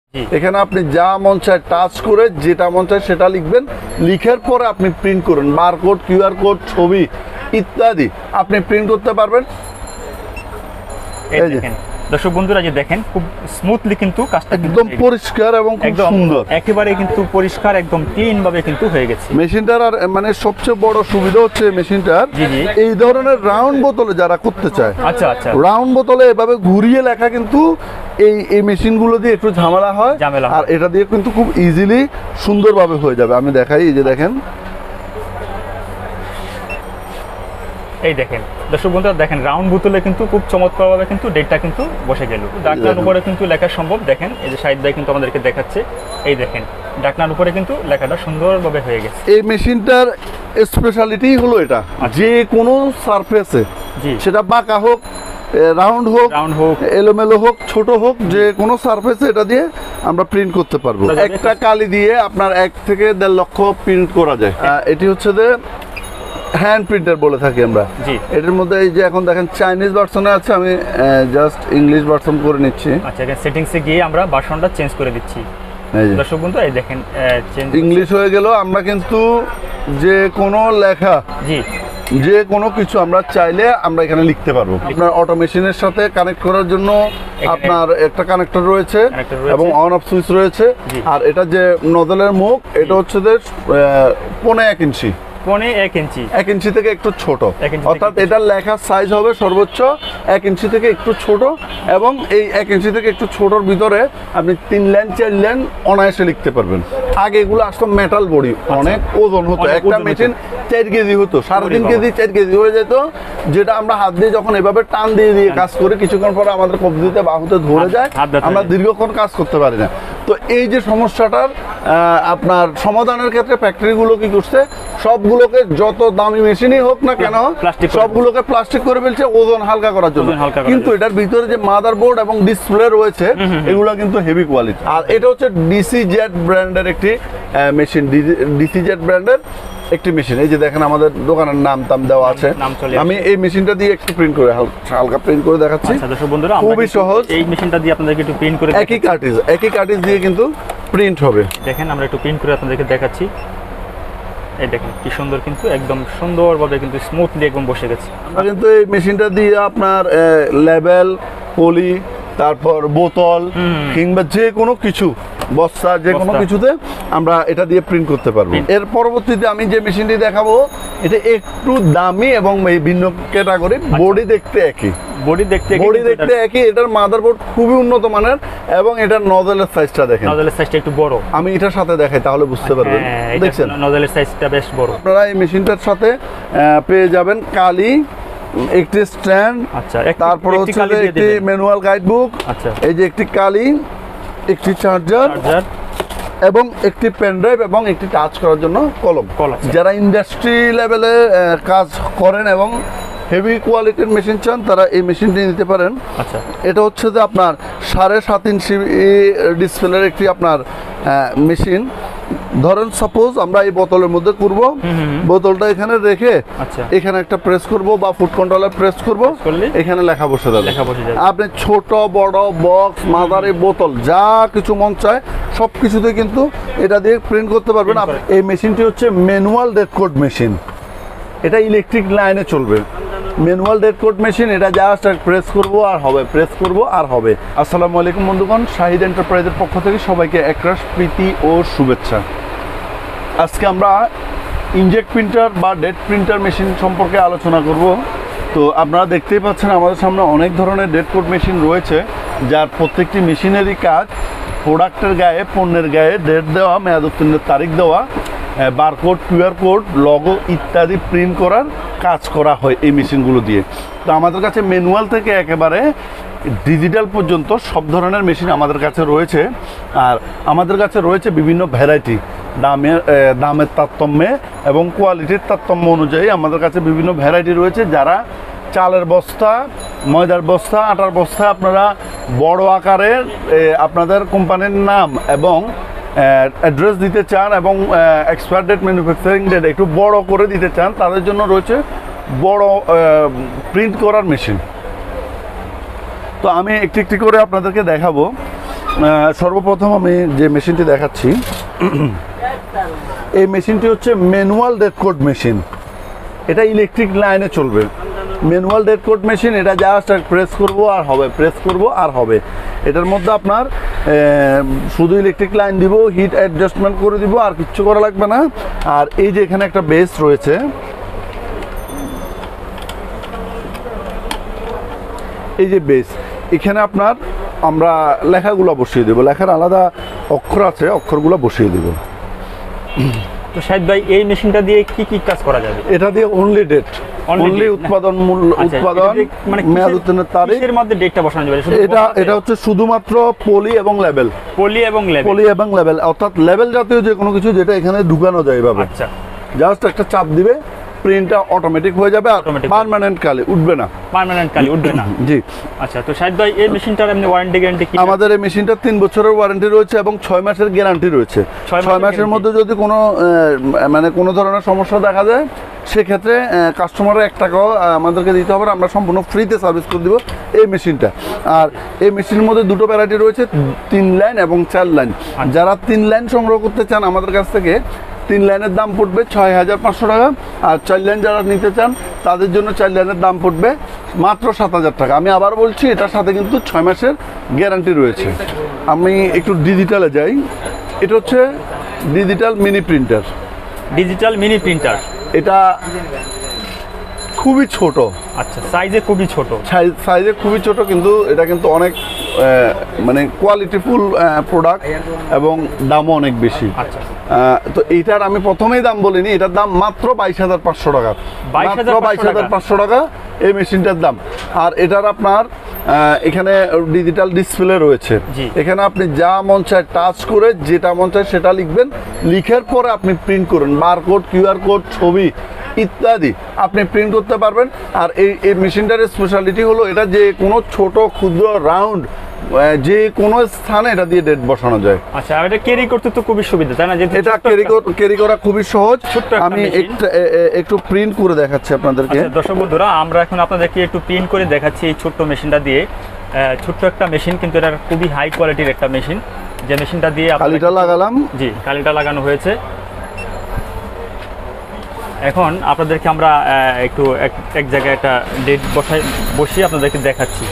এখানে আপনি যা মন চায় টাচ করে যেটা মন চায় সেটা লিখবেন, লিখার পরে আপনি প্রিন্ট করুন। বারকোড, কিউআর কোড, ছবি ইত্যাদি আপনি প্রিন্ট করতে পারবেন। এই দেখেন দর্শক বন্ধুরা, যে দেখেন খুব স্মুথলি কিন্তু কাজটা একদম পরিষ্কার এবং খুব সুন্দর, একেবারে কিন্তু পরিষ্কার একদম ক্লিন ভাবে কিন্তু হয়ে গেছে মেশিনটার। আর মানে সবচেয়ে বড় সুবিধা হচ্ছে মেশিনটার এই ধরনের রাউন্ড বোতলে যারা করতে চায়, আচ্ছা আচ্ছা, রাউন্ড বোতলে এভাবে ঘুরিয়ে লেখা কিন্তু এই মেশিনগুলো দিয়ে একটু ঝামেলা হয়, আর এটা দিয়ে কিন্তু খুব ইজিলি সুন্দরভাবে হয়ে যাবে। আমি দেখাই, এই যে দেখেন, এই দেখেন দর্শক বন্ধুরা, দেখেন রাউন্ড বোতলে কিন্তু খুব চমৎকারভাবে কিন্তু ডেটটা কিন্তু বসে গেল। ডাকনার উপরে কিন্তু লেখা সম্ভব। দেখেন এই যে শাহিদ ভাই কিন্তু আমাদেরকে দেখাচ্ছে, এই দেখেন ডাকনার উপরে কিন্তু লেখাটা সুন্দরভাবে হয়ে গেছে। এই মেশিনটার স্পেশালিটি হলো এটা, যে কোনো সারফেসে, সেটা বাঁকা হোক, রাউন্ড হোক, এলোমেলো হোক, ছোট হোক, যে কোনো সারফেসে এটা দিয়ে আমরা প্রিন্ট করতে পারবো। একটা কালি দিয়ে আপনার 1 থেকে 1.5 লক্ষ প্রিন্ট করা যায়। এটি হচ্ছে যে হ্যান্ড প্রিন্টার বলে থাকি আমরা। এটার মধ্যে এই যে এখন দেখেন চাইনিজ ভার্সনে আছে, আমি জাস্ট ইংলিশ ভার্সন করে নিচ্ছি। আচ্ছা, এখানে সেটিংসে গিয়ে আমরা ভার্সনটা চেঞ্জ করে দিচ্ছি। দর্শক বন্ধু এই দেখেন ইংলিশ হয়ে গেল। আমরা কিন্তু যে কোনো লেখা, যে কোনো কিছু আমরা চাইলে আমরা এখানে লিখতে পারবো। আপনার অটো মেশিনের সাথে কানেক্ট করার জন্য আপনার একটা কানেক্টর রয়েছে এবং অন অফ সুইচ রয়েছে। আর এটা যে নজলের মুখ, এটা হচ্ছে যে 1.5 ইঞ্চি, 1 ইঞ্চি থেকে একটু ছোট, অর্থাৎ এটার লেখার সাইজ হবে সর্বোচ্চ 1 ইঞ্চি থেকে একটু ছোট, এবং এই 1 ইঞ্চি থেকে একটু ছোটর ভিতরে আপনি 3 লাইন 4 লাইন অনায়াসে লিখতে পারবেন। আগে এগুলো আসতো মেটাল বডি, অনেক ওজন হতো, একটা মেশিন 4 কেজি হতো, 3.5 কেজি 4 কেজি হয়ে যেত, যেটা আমরা হাত দিয়ে যখন এভাবে টান দিয়ে দিয়ে কাজ করি, কিছুক্ষণ পরে আমাদের কবজিতে বাহুতে ধরে যায়, আমরা দীর্ঘক্ষণ কাজ করতে পারি না। তো এই যে সমস্যাটার আপনার সমাধানের ক্ষেত্রে ফ্যাক্টরিগুলো কি করছে, সবগুলোকে যত দামি মেশিনই হোক না কেন সবগুলোকে প্লাস্টিক করে ফেলছে ওজন হালকা করার জন্য। কিন্তু এটার ভিতরে যে মাদারবোর্ড এবং ডিসপ্লে রয়েছে এগুলো কিন্তু হেভি কোয়ালিটি। আর এটা হচ্ছে ডিসিজেড ব্র্যান্ডের একটি মেশিন, ডিসিজেড ব্র্যান্ডের একটি মেশিন। এই যে দেখেন আমাদের দোকানের নাম টাম দেওয়া আছে। আমি এই মেশিনটা দিয়ে একটু প্রিন্ট করে হালকা প্রিন্ট করে দেখাচ্ছি। খুবই সহজ, এই মেশিনটা দিয়ে আপনাদেরকে একটু প্রিন্ট করে একই কার্টিজ দিয়ে কিন্তু প্রিন্ট হবে। দেখেন আমরা একটু প্রিন্ট করে আপনাদেরকে দেখাচ্ছি। এই দেখেন কি সুন্দর, কিন্তু একদম সুন্দরভাবে কিন্তু স্মুথলি একদম বসে গেছে। আমরা কিন্তু এই মেশিনটা দিয়ে আপনার লেবেল, পলি, তারপর বোতল কিংবা যে কোনো কিছু, বস্তা, যে কোনো কিছুতে আমরা এটা দিয়ে প্রিন্ট করতে পারবো। এর পরবর্তীতে আমি যে মেশিনটি দেখাবো এটা একটু দামি এবং ভিন্ন ক্যাটাগরি। বডি দেখতে একই, বডি দেখতে একই। এটার মাদারবোর্ড খুবই উন্নত মানের এবং এটার নজলের সাইজটা দেখেন, নজলের সাইজটা একটু বড়। আমি এটার সাথে দেখাই তাহলে বুঝতে পারবেন। দেখছেন নজলের সাইজটা বেশ বড়। আপনারা এই মেশিনটার সাথে পেয়ে যাবেন কালি, একটি স্ট্যান্ড, তারপর হচ্ছে একটি ম্যানুয়াল গাইড বুক, এই যে একটি কালি, একটি চার্জার এবং একটি পেন ড্রাইভ এবং একটি টাচ করার জন্য কলম। যারা ইন্ডাস্ট্রি লেভেলে কাজ করেন এবং হেভি কোয়ালিটির মেশিন চান তারা এই মেশিনটি নিতে পারেন। এটা হচ্ছে যে আপনার 7.5 ইঞ্চি ডিসপ্লের একটি আপনার মেশিন। ধরেন সাপোজ আমরা এই বোতলের মধ্যে করব, বোতলটা এখানে রেখে এখানে একটা প্রেস করব বা ফুড কন্ট্রোলার প্রেস করব, এখানে লেখা বসে যাবে। আপনি ছোট বড় বক্স, মাদারি, বোতল যা কিছু মন চায় সব কিছুতে কিন্তু এটা দিয়ে প্রিন্ট করতে পারবেন। এই মেশিনটি হচ্ছে ম্যানুয়াল ডেড কোড মেশিন, এটা ইলেকট্রিক লাইনে চলবে। ম্যানুয়াল ডেড কোড মেশিন, এটা জাস্ট প্রেস করব আর হবে, প্রেস করব আর হবে। আসসালামু আলাইকুম বন্ধুগণ, শাহিদ এন্টারপ্রাইজের পক্ষ থেকে সবাইকে একরাশ প্রীতি ও শুভেচ্ছা। আজকে আমরা ইনজেক্ট প্রিন্টার বা ডেড প্রিন্টার মেশিন সম্পর্কে আলোচনা করব। তো আপনারা দেখতেই পাচ্ছেন আমাদের সামনে অনেক ধরনের ডেড কোড মেশিন রয়েছে, যার প্রত্যেকটি মেশিনেরই কাজ প্রোডাক্টের গায়ে, পণ্যের গায়ে ডেট দেওয়া, মেয়াদ উত্তীর্ণের তারিখ দেওয়া, বারকোড, কিউআর কোড, লগো ইত্যাদি প্রিন্ট করার কাজ করা হয় এই মেশিনগুলো দিয়ে। তো আমাদের কাছে ম্যানুয়াল থেকে একেবারে ডিজিটাল পর্যন্ত সব ধরনের মেশিন আমাদের কাছে রয়েছে। আর আমাদের কাছে রয়েছে বিভিন্ন ভ্যারাইটি, দামের তারতম্যে এবং কোয়ালিটির তারতম্য অনুযায়ী আমাদের কাছে বিভিন্ন ভ্যারাইটি রয়েছে। যারা চালের বস্তা, ময়দার বস্তা, আটার বস্তা আপনারা বড় আকারের আপনাদের কোম্পানির নাম এবং অ্যাড্রেস দিতে চান এবং এক্সপায়ার ডেট, ম্যানুফ্যাকচারিং ডেট একটু বড় করে দিতে চান, তাদের জন্য রয়েছে বড় প্রিন্ট করার মেশিন। তো আমি একটি একটি করে আপনাদেরকে দেখাবো। সর্বপ্রথম আমি যে মেশিনটি দেখাচ্ছি এই মেশিনটি হচ্ছে ম্যানুয়াল ডেড কোড মেশিন। এটা ইলেকট্রিক লাইনে চলবে। ম্যানুয়াল ডেড কোড মেশিন, এটা জাস্ট প্রেস করব আর হবে, প্রেস করব আর হবে। এটার মধ্যে আপনার শুধু ইলেকট্রিক লাইন দিব, হিট অ্যাডজাস্টমেন্ট করে দিব, আর কিচ্ছু করা লাগবে না। আর এই যে এখানে একটা বেস রয়েছে, এই যে বেস, এখানে আপনার আমরা লেখাগুলো বসিয়ে দেবো। লেখার আলাদা অক্ষর আছে, অক্ষরগুলো বসিয়ে দেবো। তো শাহিদ ভাই এই মেশিনটা দিয়ে কি কি কাজ করা যাবে? এটা দিয়ে অনলি ডেট, অনলি উৎপাদন মূল্য, উৎপাদন মেয়াদ উত্তীর্ণের তারিখ, এর মধ্যে ডেটটা বসানো যাবে। এটা হচ্ছে শুধুমাত্র পলি এবং লেবেল, পলি এবং লেবেল, পলি এবং লেবেল, অর্থাৎ লেবেল জাতীয় যে কোনো কিছু যেটা এখানে ঢুকানো যায় এভাবে। আচ্ছা, জাস্ট একটা চাপ দিবে, প্রিন্টটা অটোমেটিক হয়ে যাবে, আর পার্মানেন্ট কালি উঠবে না, পার্মানেন্ট কালি উঠবে না। জি। আচ্ছা, তো শাহিদ ভাই এই মেশিনটার এমনি ওয়ারেন্টি গ্যারান্টি কি? আমাদের এই মেশিনটার 3 বছরের ওয়ারেন্টি রয়েছে এবং 6 মাসের গ্যারান্টি রয়েছে। 6 মাসের মধ্যে যদি কোনো মানে কোনো ধরনের সমস্যা দেখা যায়, সেক্ষেত্রে কাস্টমারের 1 টাকাও আমাদেরকে দিতে হবে না, আমরা সম্পূর্ণ ফ্রিতে সার্ভিস করে দিব এই মেশিনটা। আর এই মেশিনের মধ্যে দুটো ভ্যারাইটি রয়েছে, 3 লাইন এবং 4 লাইন। যারা 3 লাইন সংগ্রহ করতে চান আমাদের কাছ থেকে, 3 লাইনের দাম পড়বে 6500 টাকা, আর 4 লাইন যারা নিতে চান তাদের জন্য 4 লাইনের দাম পড়বে মাত্র 7000 টাকা। আমি আবার বলছি, এটার সাথে কিন্তু 6 মাসের গ্যারান্টি রয়েছে। আমি একটু ডিজিটালে যাই। এটা হচ্ছে digital mini printer. Digital mini printer, এটা খুবই ছোট। আচ্ছা, সাইজে খুবই ছোট, সাইজে খুবই ছোট, কিন্তু এটা কিন্তু অনেক মানে কোয়ালিটিফুল প্রোডাক্ট এবং দামও অনেক বেশি। আচ্ছা, তো এইটার আমি প্রথমেই দাম বলিনি, এটার দাম মাত্র 22500 টাকা, মাত্র 22500 টাকা এই মেশিনটার দাম। আর এটার আপনার এখানে ডিজিটাল ডিসপ্লে রয়েছে। এখানে আপনি যা মন চায় টাচ করে যেটা মন চায় সেটা লিখবেন, লিখার পরে আপনি প্রিন্ট করুন, বারকোড, কিউআর কোড, ছবি ইত্যাদি আপনি প্রিন্ট করতে পারবেন। আর এই মেশিনটার স্পেশালিটি হলো এটা যে কোনো ছোট ক্ষুদ্র রাউন্ড যে কোনো স্থানে এটা দিয়ে ডেট বসানো যায়। আচ্ছা, আর এটা ক্যারি করতে তো খুবই সুবিধা, তাই না? যে এটা ক্যারি করা খুবই সহজ। আমি একটু প্রিন্ট করে দেখাচ্ছি আপনাদেরকে। দর্শক বন্ধুরা, আমরা এখন আপনাদেরকে একটু প্রিন্ট করে দেখাচ্ছি এই ছোট্ট মেশিনটা দিয়ে। ছোট্ট একটা মেশিন, কিন্তু এটা খুবই হাই কোয়ালিটির একটা মেশিন, যে মেশিনটা দিয়ে কালিটা লাগালাম। জি, কালিটা লাগানো হয়েছে। এখন আপনাদেরকে আমরা একটু এক জায়গায় একটা ডেট বসিয়ে আপনাদেরকে দেখাচ্ছি।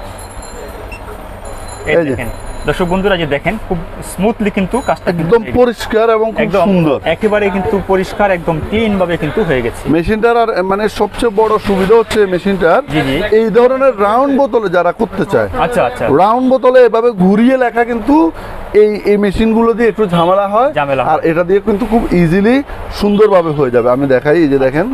এই দেখেন দর্শক বন্ধুরা, যে দেখেন খুব স্মুথলি কিন্তু কাজটা একদম পরিষ্কার এবং খুব সুন্দর, একেবারে কিন্তু পরিষ্কার, একদম ক্লিন ভাবে কিন্তু হয়ে গেছে মেশিনটার। আর মানে সবচেয়ে বড় সুবিধা হচ্ছে মেশিনটার এই ধরনের রাউন্ড বোতলে যারা করতে চায়, আচ্ছা আচ্ছা, রাউন্ড বোতলে এভাবে ঘুরিয়ে লেখা কিন্তু এই মেশিনগুলো দিয়ে একটু ঝামেলা হয়, আর এটা দিয়ে কিন্তু খুব ইজিলি সুন্দরভাবে হয়ে যাবে। আমি দেখাই, এই যে দেখেন,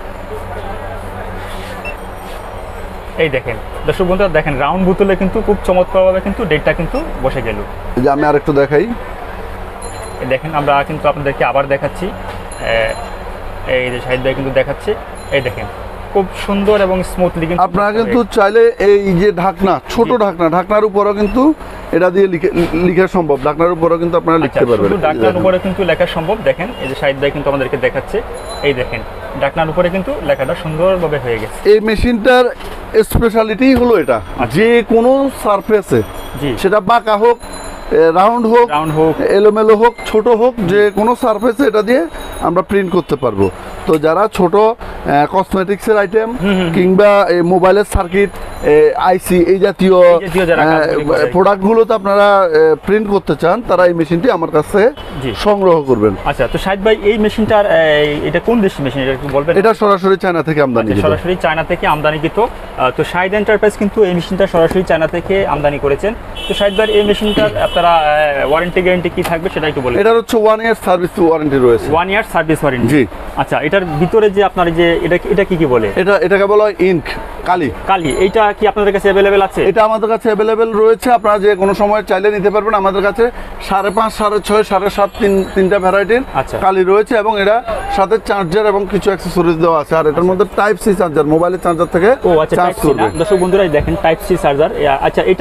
এই দেখেন দর্শক বন্ধুরা, দেখেন রাউন্ড বোতলে কিন্তু খুব চমৎকারভাবে কিন্তু ডেটটা কিন্তু বসে গেল। এই যে আমি আরেকটু দেখাই, দেখেন আমরা কিন্তু আপনাদেরকে আবার দেখাচ্ছি। এই যে শাহিদ ভাই কিন্তু দেখাচ্ছে, এই দেখেন খুব সুন্দর এবং স্মুথলি কিন্তু আপনারা কিন্তু চাইলে এই যে ঢাকনা, ছোট ঢাকনার উপরও কিন্তু এটা দিয়ে লেখা সম্ভব। ঢাকনার উপরও কিন্তু আপনারা লিখতে পারবেন। ঢাকনার উপরে কিন্তু লেখা সম্ভব। দেখেন এই যে শাহিদ ভাই কিন্তু আমাদেরকে দেখাচ্ছে, এই দেখেন ঢাকনার উপরে কিন্তু লেখাটা সুন্দরভাবে হয়ে গেছে। এই মেশিনটার স্পেশালিটি হলো এটা, যে কোনো সারফেসে, সেটা বাঁকা হোক, রাউন্ড হোক, এলোমেলো হোক, ছোট হোক, যে কোনো সারফেসে এটা দিয়ে আমরা প্রিন্ট করতে পারবো। তো যারা ছোট কসমেটিক্সের আইটেম কিংবা মোবাইলের সার্কিট, আইসি, এই জাতীয় প্রোডাক্টগুলোতে আপনারা প্রিন্ট করতে চান, তারা এই মেশিনটি আমার কাছে সংগ্রহ করবেন। আচ্ছা, তো শাহিদ ভাই এই মেশিনটার এটা কোন দেশের মেশিন, এটা একটু বলবেন? এটা সরাসরি চায়না থেকে আমদানিকৃত। সরাসরি চায়না থেকে আমদানিকৃত। তো শাহিদ এন্টারপ্রাইজ কিন্তু এই মেশিনটা সরাসরি চায়না থেকে আমদানি করেছেন। তো শাহিদ ভাই এই মেশিনটার আপনারা ওয়ারেন্টি গ্যারান্টি কি থাকবে সেটা একটু বলেন। এটা হচ্ছে 1 ইয়ার সার্ভিস ওয়ারেন্টি রয়েছে। 1 ইয়ার সার্ভিস ওয়ারেন্টি। জি। আচ্ছা, এটার ভিতরে যে আপনার যে এটা কি বলে? এটাকে বলা হয় ইঙ্ক, কালি। এইটা কি আপনাদের কাছে अवेलेबल আছে? এটা আমাদের কাছে अवेलेबल রয়েছে, আপনারা যে কোনো সময় চাইলে নিতে পারবেন। আমাদের কাছে 5.5, 6.5, 7.5 তিনটা ভ্যারাইটির কালি রয়েছে, এবং এটা সাথে চার্জার এবং কিছু অ্যাকসেসরিজ দেওয়া আছে। আর এটার মধ্যে টাইপ সি চার্জার, মোবাইলের চার্জার থেকে চার্জ করবে। দর্শক বন্ধুরা দেখেন টাইপ সি চার্জার। আচ্ছা, এটার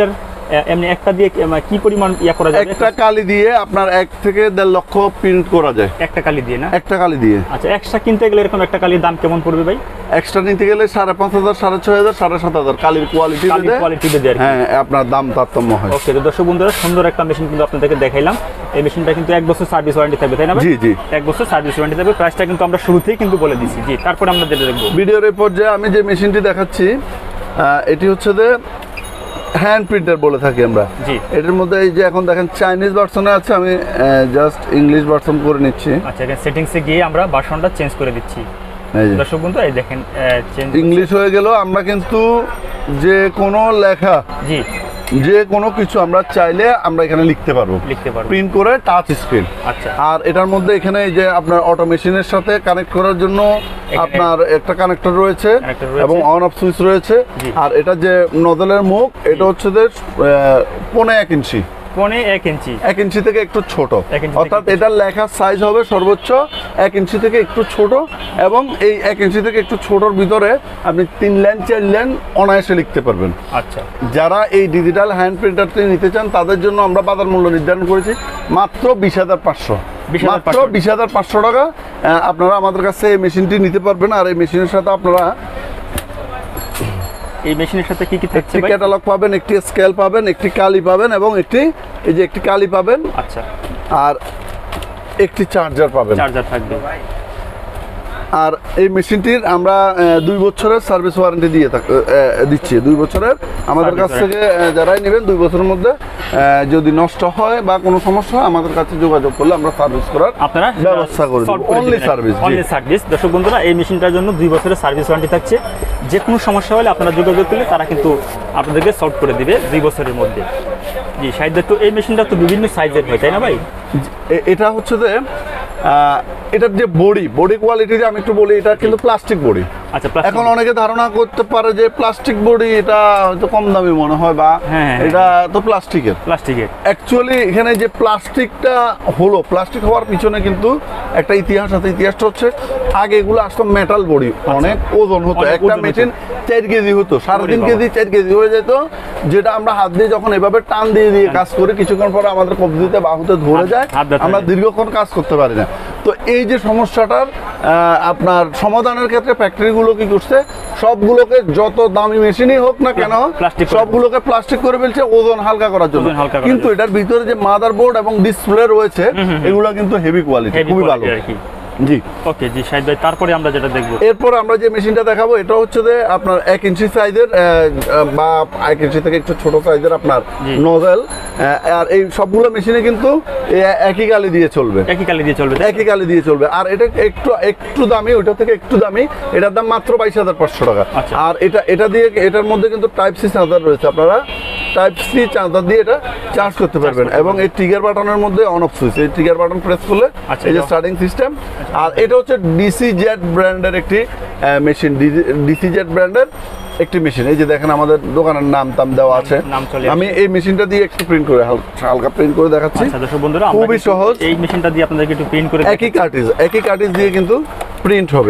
এমনি একটা দিয়ে কি পরিমাণ ইয়া করা যাবে? একটা কালি দিয়ে আপনার 1 থেকে 1.5 লক্ষ প্রিন্ট করা যায় একটা কালি দিয়ে না? একটা কালি দিয়ে। আচ্ছা, এক্সট্রা কিনতে গেলে এরকম একটা কালির দাম কেমন পড়বে ভাই? এক্সট্রা নিতে গেলে 5,500, 6,500, 7,500 কালির কোয়ালিটি বেঁধে আর কি। হ্যাঁ, আপনার দাম তারতম্য হয়। ওকে, তো দর্শক বন্ধুরা, সুন্দর একটা মেশিন কিন্তু আপনাদেরকে দেখাইলাম। এই মেশিনটা কিন্তু 1 বছর সার্ভিস ওয়ারেন্টি থাকবে, তাই না ভাই? জি জি, 1 বছর সার্ভিস ওয়ারেন্টি থাকবে। প্রাইসটা কিন্তু আমরা শুরুতেই কিন্তু বলে দিছি। জি, তারপরে আমরা যেটা দেখবো ভিডিওর এই পর্যায়ে আমি যে মেশিনটি দেখাচ্ছি, এটি হচ্ছে যে হ্যান্ড প্রিন্টার বলে থাকি আমরা। জি, এটার মধ্যে এই যে এখন দেখেন চাইনিজ ভার্সনে আছে, আমি জাস্ট ইংলিশ ভার্সন করে নিচ্ছি। আচ্ছা, এখানে সেটিংসে গিয়ে আমরা ভার্সনটা চেঞ্জ করে দিচ্ছি। দর্শক বন্ধু, এই দেখেন ইংলিশ হয়ে গেল। আমরা কিন্তু যে কোনো লেখা, জি, যে কোনো কিছু আমরা চাইলে আমরা এখানে লিখতে পারবো, প্রিন্ট করে টাচ স্ক্রিন। আচ্ছা, আর এটার মধ্যে এখানে এই যে আপনার অটো মেশিনের সাথে কানেক্ট করার জন্য আপনার একটা কানেক্টর রয়েছে এবং অন অফ সুইচ রয়েছে। আর এটা যে নজলের মুখ, এটা হচ্ছে যে 1.5 ইঞ্চি, 1 ইঞ্চি, 1 ইঞ্চি থেকে একটু ছোট, অর্থাৎ এটার লেখার সাইজ হবে সর্বোচ্চ 1 ইঞ্চি থেকে একটু ছোট। এবং এই 1 ইঞ্চি থেকে একটু ছোটর ভিতরে আপনি 3 লাইন 4 লাইন অনায়াসে লিখতে পারবেন। আচ্ছা, যারা এই ডিজিটাল হ্যান্ড প্রিন্টারটি নিতে চান তাদের জন্য আমরা বাজার মূল্য নির্ধারণ করেছি মাত্র 20,500, মাত্র 20,500 টাকা। আপনারা আমাদের কাছে এই মেশিনটি নিতে পারবেন। আর এই মেশিনের সাথে আপনারা এই মেশিনের সাথে কি কি থাকছে ভাই? ক্যাটালগ পাবেন, একটি স্কেল পাবেন, একটি কালি পাবেন এবং একটি এই যে একটি কালি পাবেন। আচ্ছা, আর একটি চার্জার পাবেন, চার্জার থাকবে। আর এই মেশিনটির আমরা 2 বছরের সার্ভিস ওয়ারেন্টি দিচ্ছি। 2 বছরের আমাদের কাছ থেকে যারাই নেবেন 2 বছরের মধ্যে যদি নষ্ট হয় বা কোনো সমস্যা হয় আমাদের কাছে যোগাযোগ করলে আমরা সার্ভিস করার আপনারা ব্যবস্থা করে দেব। Only service. দর্শক বন্ধুরা, এই মেশিনটার জন্য 2 বছরের সার্ভিস ওয়ারেন্টি থাকছে। যে কোনো সমস্যা হলে আপনারা যোগাযোগ করলে তারা কিন্তু আপনাদেরকে সলভ করে দিবে 2 বছরের মধ্যে। জি, সাইডে তো এই মেশিনটা তো বিভিন্ন সাইজের হয়, তাই না ভাই? এটা হচ্ছে যে এটার যে বডি কোয়ালিটি আমি একটু বলি, এটা কিন্তু প্লাস্টিক বডি। আচ্ছা, এখন অনেকে ধারণা করতে পারে যে প্লাস্টিক বডি এটা হয়তো কম দামি মনে হয়, বা এটা তো প্লাস্টিকের। অ্যাকচুয়ালি এখানে যে প্লাস্টিকটা হলো, প্লাস্টিক হওয়ার পিছনে কিন্তু একটা ইতিহাস আছে। ইতিহাসটা হচ্ছে আগে এগুলো আসতো মেটাল বডি, অনেক ওজন হতো। একটা মেশিন 4 কেজি হতো, 3.5 কেজি 4 কেজি হয়ে যেত, যেটা আমরা হাত দিয়ে যখন এভাবে টান দিয়ে দিয়ে কাজ করি, কিছুক্ষণ পরে আমাদের কবজিতে বাহুতে ধরে যায়, আমরা দীর্ঘক্ষণ কাজ করতে পারি না। তো এই যে সমস্যাটার আপনার সমাধানের ক্ষেত্রে ফ্যাক্টরিগুলো কি করছে, সবগুলোকে যত দামি মেশিনই হোক না কেন সবগুলোকে প্লাস্টিক করে ফেলছে ওজন হালকা করার জন্য। কিন্তু এটার ভিতরে যে মাদারবোর্ড এবং ডিসপ্লে রয়েছে এগুলো কিন্তু হেভি কোয়ালিটি, খুবই ভালো। জি, ওকে জি শাহিদ ভাই, তারপরে আমরা যেটা দেখবো, এরপর আমরা যে মেশিনটা দেখাবো এটা হচ্ছে যে আপনার 1 ইঞ্চি সাইজের বা 1 ইঞ্চি থেকে একটু ছোট সাইজের আপনার নজেল। আর এই সবগুলো মেশিনে কিন্তু একই কালি দিয়ে চলবে, একই কালি দিয়ে চলবে। আর এটা একটু দামি, ওইটা থেকে একটু দামি, এটার দাম মাত্র 22,500 টাকা। আর এটা দিয়ে এটার মধ্যে কিন্তু টাইপ সি চার্জার রয়েছে, আপনারা টাইপ সি চার্জার দিয়ে এটা চার্জ করতে পারবেন। এবং এই ট্রিগার বাটনের মধ্যে অন অফ সুইচ, এই ট্রিগার বাটন প্রেস করলে এই যে স্টার্টিং সিস্টেম। আর এটা হচ্ছে ডিসিজেড ব্র্যান্ডের একটি মেশিন, ডিসিজেড ব্র্যান্ডের একটি মেশিন। এই যে দেখেন আমাদের দোকানের নাম দেওয়া আছে। আমি এই মেশিনটা দিয়ে একটু প্রিন্ট করে হালকা প্রিন্ট করে দেখাচ্ছি। খুবই সহজ, এই মেশিনটা দিয়ে আপনাদেরকে একটু প্রিন্ট করে একই কার্টিজ দিয়ে কিন্তু প্রিন্ট হবে।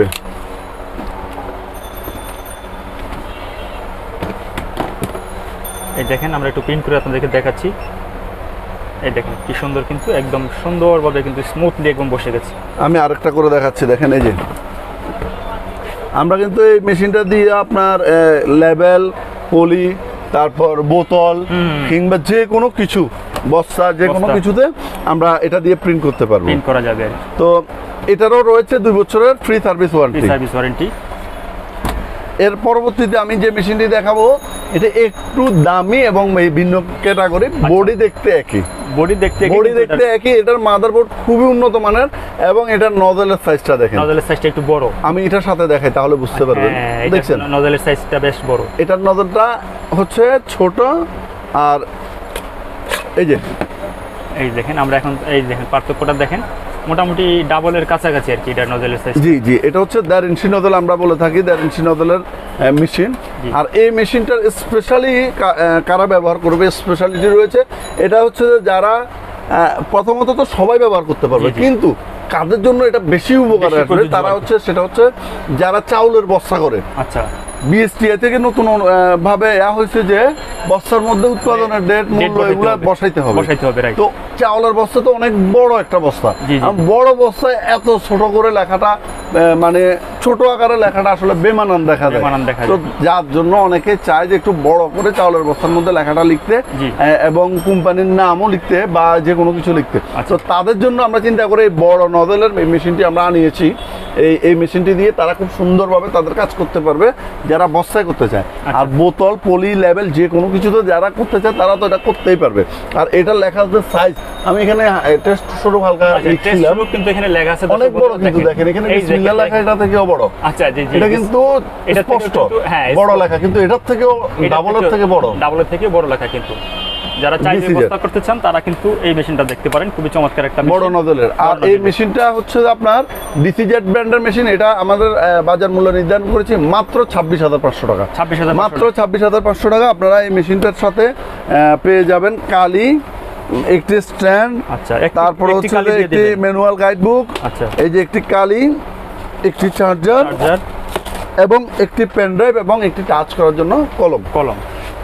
এই দেখেন আমরা একটু প্রিন্ট করে আপনাদেরকে দেখাচ্ছি। এই দেখেন কি সুন্দর, কিন্তু একদম সুন্দরভাবে কিন্তু স্মুথলি একদম বসে গেছে। আমি আরেকটা করে দেখাচ্ছি, দেখেন এই যে আমরা কিন্তু এই মেশিনটা দিয়ে আপনার লেবেল, পলি, তারপর বোতল কিংবা যে কোনো কিছু, বস্তা, যে কোনো কিছুতে আমরা এটা দিয়ে প্রিন্ট করতে পারবো, প্রিন্ট করা যাবে। তো এটারও রয়েছে 2 বছরের ফ্রি সার্ভিস ওয়ারেন্টি। এর পরবর্তীতে আমি যে মেশিনটি দেখাবো এটা একটু দামি এবং ভিন্ন ক্যাটাগরি। বডি দেখতে একই, এটার মাদারবোর্ড খুবই উন্নত মানের এবং এটার নজলের সাইজটা দেখেন, নজলের সাইজটা একটু বড়। আমি এটার সাথে দেখাই তাহলে বুঝতে পারবেন। দেখছেন নজলের সাইজটা বেশ বড়, এটার নজলটা হচ্ছে ছোট। আর এই দেখেন আমরা এখন এই দেখেন পার্থক্যটা দেখেন, মোটামুটি ডাবলের কাছাকাছি আর কি এটা নজলের সাইজ। জি, এটা হচ্ছে 1.5 ইঞ্চি নজল আমরা বলে থাকি, 1.5 ইঞ্চি নজলের মেশিন। আর এই মেশিনটার স্পেশালি কারা ব্যবহার করবে, স্পেশালিটি রয়েছে। এটা হচ্ছে যারা প্রথমত তো সবাই ব্যবহার করতে পারবে, কিন্তু কাদের জন্য এটা বেশি উপকার আসবে তারা হচ্ছে, সেটা হচ্ছে যারা চাউলের বস্তা করে। আচ্ছা, বিএসটিআই থেকে নতুন ভাবে হয়েছে যে বস্তার মধ্যে উৎপাদনের ডেট মূল্য এগুলো বসাইতে হবে। তো চাউলের বস্তা তো অনেক বড় একটা বস্তা, বড় বস্তায় এত ছোট করে লেখাটা মানে ছোট আকারে লেখাটা আসলে বেমানান দেখা যায়। তো যার জন্য অনেকে চায় যে একটু বড় করে চাউলের বস্তার মধ্যে লেখাটা লিখতে এবং কোম্পানির নামও লিখতে বা যে কোনো কিছু লিখতে। তো তাদের জন্য আমরা চিন্তা করে এই বড় নজলের এই মেশিনটি আমরা আনিয়েছি। এই মেশিনটি দিয়ে তারা খুব সুন্দরভাবে তাদের কাজ করতে পারবে যারা বস্তায় করতে চায়। আর বোতল পলি লেবেল যে কোনো কিছুতে যারা করতে চায় তারা তো এটা করতেই পারবে। আর এটা লেখা আছে সাইজ, আমি এখানে টেস্ট শুরু হালকা লিখছিলাম, কিন্তু এখানে লেখা আছে অনেক বড়, কিন্তু দেখেন এখানে বিসমিল্লাহ লেখা এটা থেকেও বড়। আচ্ছা জি জি, এটা কিন্তু স্পষ্ট বড় লেখা, কিন্তু এটার থেকেও ডাবলের থেকে বড় লেখা। কিন্তু যারা চাইলে বস্তা করতে চান তারা কিন্তু এই মেশিনটা দেখতে পারেন, খুবই চমৎকার একটা বড় নজলের। আর এই মেশিনটা হচ্ছে আপনার ডিসিজেড ব্র্যান্ডের মেশিন। এটা আমাদের বাজার মূল্য নির্ধারণ করেছি মাত্র 26,500 টাকা। মাত্র 26,500 টাকা আপনারা এই মেশিনটার সাথে পেয়ে যাবেন কালি, একটি স্ট্যান্ড, তারপর হচ্ছে একটি ম্যানুয়াল গাইড বুক, এই যে একটি কালি, একটি চার্জার এবং একটি পেন ড্রাইভ এবং একটি টাচ করার জন্য কলম।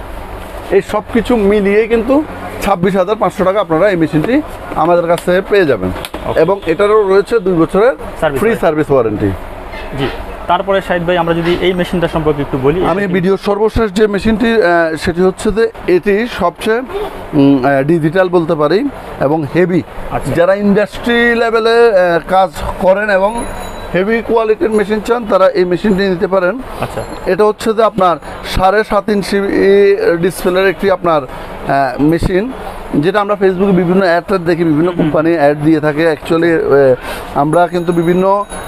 এই সব কিছু মিলিয়ে কিন্তু 26,500 টাকা আপনারা এই মেশিনটি আমাদের কাছে পেয়ে যাবেন। এবং এটারও রয়েছে 2 বছরের ফ্রি সার্ভিস ওয়ারেন্টি। জি, তারপরে শাহিদ ভাই আমরা যদি এই মেশিনটা সম্পর্কে একটু বলি। আমি ভিডিওর সর্বশেষ যে মেশিনটি সেটি হচ্ছে যে এটি সবচেয়ে ডিজিটাল বলতে পারি এবং হেভি। যারা ইন্ডাস্ট্রি লেভেলে কাজ করেন এবং হেভি কোয়ালিটির মেশিন চান তারা এই মেশিনটি নিতে পারেন। এটা হচ্ছে যে আপনার 7.5 ইঞ্চি ডিসপ্লের একটি আপনার মেশিন, যেটা আমরা ফেসবুকে বিভিন্ন অ্যাড দেখি, বিভিন্ন কোম্পানি অ্যাড দিয়ে থাকে। অ্যাকচুয়ালি আমরা কিন্তু বিভিন্ন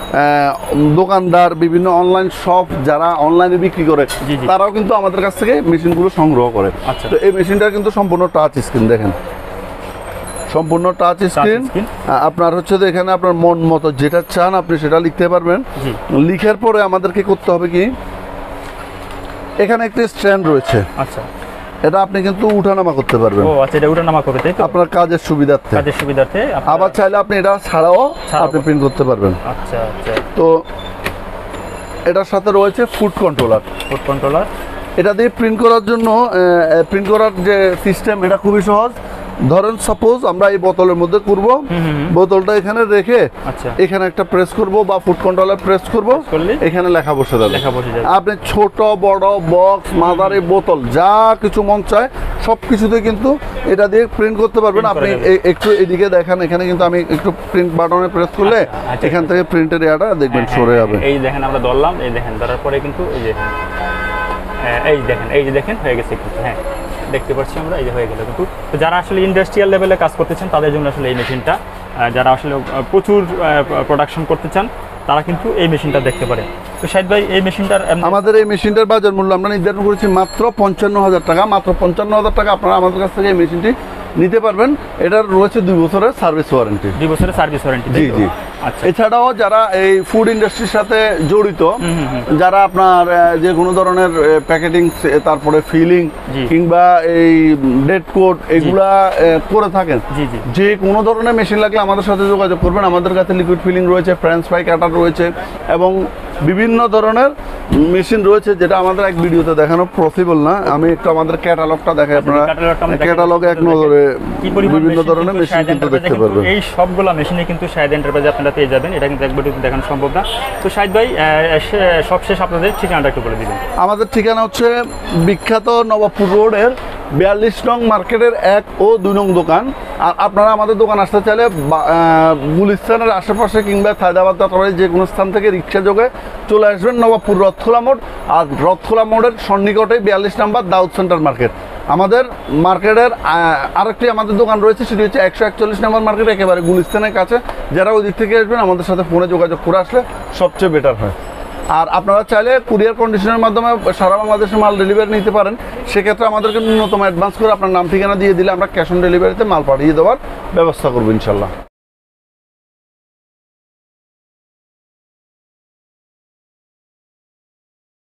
দোকানদার, বিভিন্ন অনলাইন শপ যারা অনলাইনে বিক্রি করে তারাও কিন্তু আমাদের কাছ থেকে মেশিনগুলো সংগ্রহ করে। তো এই মেশিনটা কিন্তু সম্পূর্ণ টাচ স্ক্রিন, দেখেন সম্পূর্ণ টাচ স্ক্রিন। আপনার হচ্ছে যে এখানে আপনার মন মতো যেটা চান আপনি সেটা লিখতে পারবেন। লিখার পরে আমাদেরকে করতে হবে কি, এখানে একটি স্ট্যান্ড রয়েছে, এটা আপনি কিন্তু উঠানামা করতে পারবেন। এটা উঠানামা করবে তাই তো, আপনার কাজের সুবিধার্থে। আবার চাইলে আপনি এটা ছাড়াও আপনি প্রিন্ট করতে পারবেন। তো এটার সাথে রয়েছে ফুড কন্ট্রোলার। এটা দিয়ে প্রিন্ট করার জন্য প্রিন্ট করার যে সিস্টেম এটা খুবই সহজ। ধরেন সাপোজ আমরা এই বোতলের মধ্যে করব, বোতলটা এখানে রেখে এখানে একটা প্রেস করব বা ফুড কন্ট্রোলার প্রেস করব, এখানে লেখা বসে যাবে। আপনি ছোট বড় বক্স মাদারি বোতল যা কিছু মন চায় সব কিছুতে কিন্তু এটা দিয়ে প্রিন্ট করতে পারবেন। আপনি একটু এদিকে দেখেন, এখানে কিন্তু আমি একটু প্রিন্ট বাটনে প্রেস করলে এখান থেকে প্রিন্টের এরিয়াটা দেখবেন সরে যাবে। এই দেখেন আমরা ধরলাম, এই দেখেন ধরার পরে কিন্তু এই যে দেখেন হয়ে গেছে কিন্তু। হ্যাঁ, দেখতে পাচ্ছি আমরা, এই যে হয়ে গেল কিন্তু। তো যারা আসলে ইন্ডাস্ট্রিয়াল লেভেলে কাজ করতে চান তাদের জন্য আসলে এই মেশিনটা, যারা আসলে প্রচুর প্রোডাকশন করতে চান তারা কিন্তু এই মেশিনটা দেখতে পারে। তো শাহিদ ভাই এই মেশিনটার আমাদের এই মেশিনটার বাজার মূল্য আমরা নির্ধারণ করেছি মাত্র 55,000 টাকা। মাত্র 55,000 টাকা আপনারা আমাদের কাছ থেকে এই মেশিনটি নিতে পারবেন। এটার রয়েছে 2 বছরের সার্ভিস ওয়ারেন্টি। 2 বছরের সার্ভিস ওয়ারেন্টি। জি জি। এছাড়াও যারা এই ফুড ইন্ডাস্ট্রির সাথে জড়িত, যারা আপনার যে কোনো ধরনের প্যাকেটিং, তারপরে ফিলিং কিংবা এই ডেট কোড এগুলা করে থাকেন, যে কোনো ধরনের মেশিন লাগলে আমাদের সাথে যোগাযোগ করবেন। আমাদের কাছে লিকুইড ফিলিং রয়েছে, ফ্রেঞ্চ ফ্রাই কাটার রয়েছে এবং বিভিন্ন ধরনের মেশিন রয়েছে, যেটা আমাদের এক ভিডিওতে দেখানো পসিবল না। আমি একটু আমাদের ক্যাটালগটা দেখাই, আপনারা ক্যাটালগে এক নজরে বিভিন্ন ধরনের মেশিন কিন্তু দেখতে পারবেন। এই সবগুলো মেশিনে কিন্তু শাহিদ এন্টারপ্রাইজে আপনারা পেয়ে যাবেন, এটা কিন্তু এক ভিডিওতে দেখানো সম্ভব না। তো শাহিদ ভাই সবশেষ আপনাদের ঠিকানাটা একটু বলে দিবেন। আমাদের ঠিকানা হচ্ছে বিখ্যাত নবাবপুর রোডের 42 নং মার্কেটের 1 ও 2 নং দোকান। আর আপনারা আমাদের দোকান আসতে চাইলে গুলিস্তানের আশেপাশে কিংবা সায়দাবাদ যে কোনো স্থান থেকে রিক্সা যোগে চলে আসবেন নবাবপুর রথখোলা মোড়। আর রথখোলা মোড়ের সন্নিকটে 42 নম্বর দাউদ সেন্টার মার্কেট। আমাদের মার্কেটের আরেকটি আমাদের দোকান রয়েছে, সেটি হচ্ছে 141 নম্বর মার্কেট, একেবারে গুলিস্তানের কাছে। যারা ওই দিক থেকে আসবেন আমাদের সাথে ফোনে যোগাযোগ করে আসলে সবচেয়ে বেটার হয়। আর আপনারা চাইলে কুরিয়ার কন্ডিশনের মাধ্যমে সারা বাংলাদেশে মাল ডেলিভারি নিতে পারেন। সেক্ষেত্রে আমাদেরকে ন্যূনতম অ্যাডভান্স করে আপনার নাম ঠিকানা দিয়ে দিলে আমরা ক্যাশ অন ডেলিভারিতে মাল পাঠিয়ে দেওয়ার ব্যবস্থা করবো ইনশাল্লাহ।